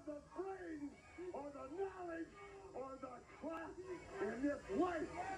the brains or the knowledge or the class in this life.